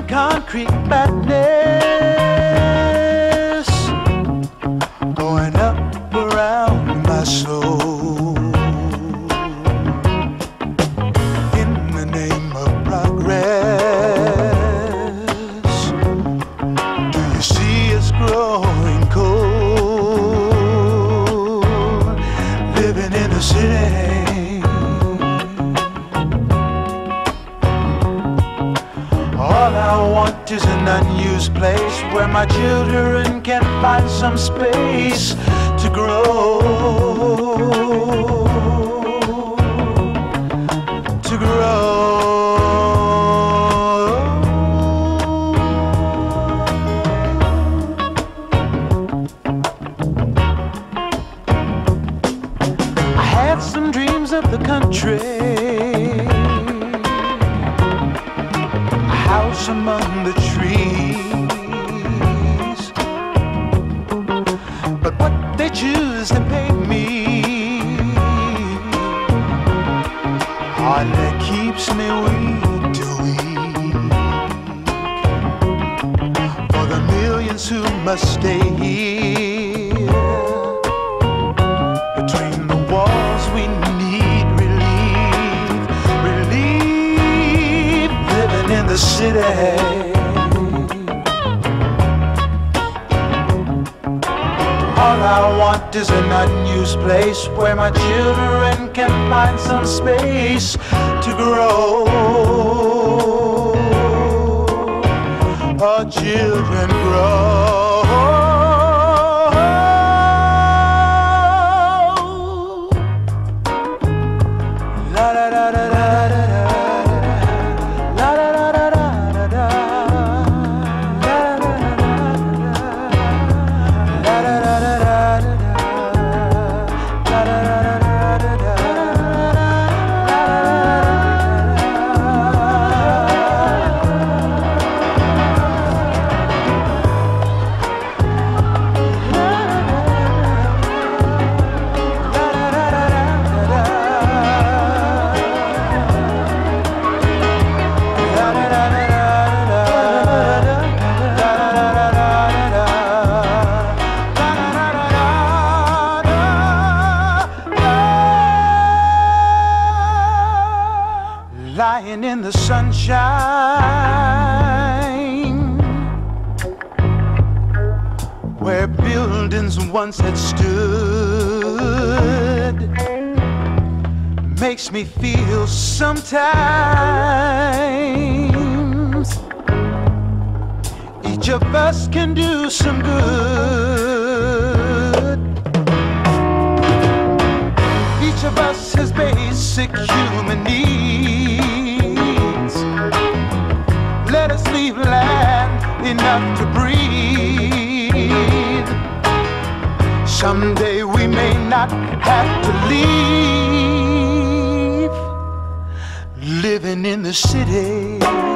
concrete madness going up around my soul. In the name of progress, do you see us growing cold, living in the city? All I want is an unused place where my children can find some space to grow, to grow. I had some dreams of the country, house among the trees, but what they choose to pay me hardly keeps me weak to weak. For the millions who must stay here between the walls, we need relief, relief, living in the city. All I want is an unused place where my children can find some space to grow. Our children grow. La da da da da da da. La da da da da da da. La da da da da. Lying in the sunshine, where buildings once had stood, makes me feel sometimes each of us can do some good. Each of us has basic human needs. Let us leave land enough to breathe. Someday we may not have to leave, living in the city.